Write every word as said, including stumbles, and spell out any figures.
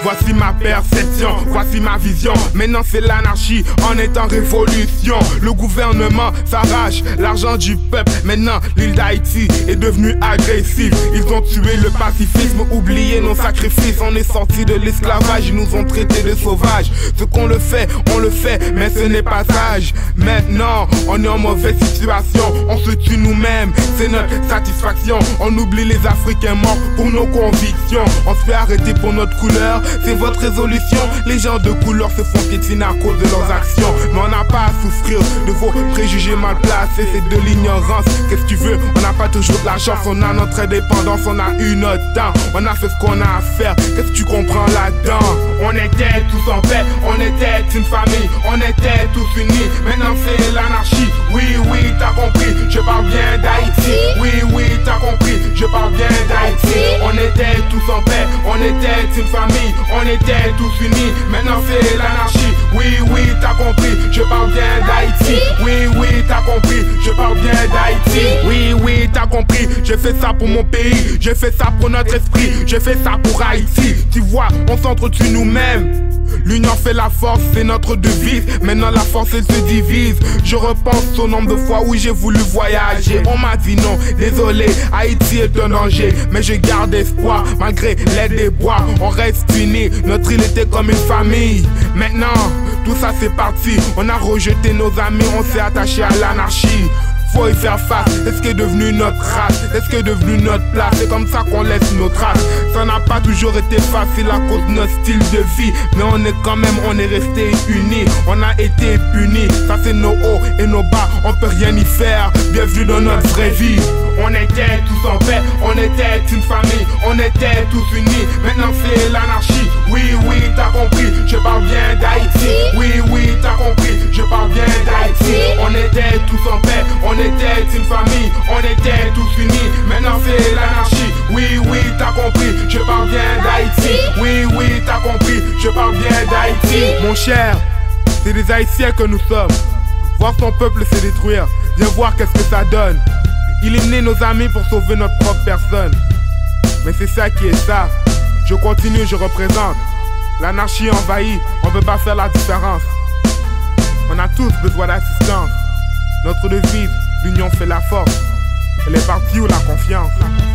Voici ma perception, voici ma vision. Maintenant c'est l'anarchie, on est en révolution. Le gouvernement s'arrache l'argent du peuple. Maintenant l'île d'Haïti est devenue agressive. Ils ont tué le pacifisme, oublié nos sacrifices. On est sortis de l'esclavage, ils nous ont traités de sauvages. Ce qu'on le fait, on le fait, mais ce n'est pas sage. Maintenant on est en mauvaise situation, on se tue nous-mêmes, c'est notre satisfaction. On oublie les Africains morts pour nos convictions. On se fait arrêter pour notre couleur, c'est votre résolution. Les gens de couleur se font piétiner à cause de leurs actions. Mais on n'a pas à souffrir de vos préjugés mal placés, c'est de l'ignorance. Qu'est-ce que tu veux, on n'a pas toujours de la chance. On a notre indépendance, on a eu notre temps. On a fait ce qu'on a à faire, qu'est-ce que tu comprends là-dedans? On était tous en paix, on était une famille, on était tous unis. Maintenant c'est l'anarchie, oui oui t'as compris, je parle bien d'Haïti. Oui oui t'as compris, je parle bien d'Haïti. On était tous en paix, on était une famille, on était tous unis. Maintenant c'est l'anarchie, oui oui t'as compris, je parle bien d'Haïti. Oui oui t'as compris, je parle bien d'Haïti. Oui oui t'as compris, j'ai fait ça pour mon pays, j'ai fait ça pour notre esprit, j'ai fait ça pour Haïti. Tu vois, on s'entretue nous-mêmes. L'union fait la force, c'est notre devise. Maintenant la force elle se divise. Je repense au nombre de fois où j'ai voulu voyager. On m'a dit non, désolé, Haïti est un danger. Mais je garde espoir, malgré les déboires. On reste unis, notre île était comme une famille. Maintenant, tout ça c'est parti. On a rejeté nos amis, on s'est attaché à l'anarchie. Faut y faire face, c'est ce qui est devenu notre race, c'est ce qui est devenu notre place, c'est comme ça qu'on laisse nos traces. Ça n'a pas toujours été facile à cause de notre style de vie, mais on est quand même, on est resté unis, on a été punis. Ça c'est nos hauts et nos bas, on peut rien y faire, bienvenue dans notre vraie vie. On était tous en paix, on était une famille, on était tous unis. Maintenant c'est l'anarchie, oui oui t'as compris, je parle bien d'Haïti. Oui oui t'as compris, je parle bien d'Haïti. On était tous en paix, on était une famille, on était tous unis. Maintenant c'est l'anarchie, oui oui t'as compris, je parle bien d'Haïti. Oui oui t'as compris, je parle bien d'Haïti. Mon cher, c'est des Haïtiens que nous sommes. Voir son peuple se détruire, viens voir qu'est-ce que ça donne. Éliminer nos amis pour sauver notre propre personne. Mais c'est ça qui est ça. Je continue, je représente. L'anarchie envahit, on peut pas faire la différence. On a tous besoin d'assistance. Notre devise, l'union fait la force. Elle est partie où la confiance.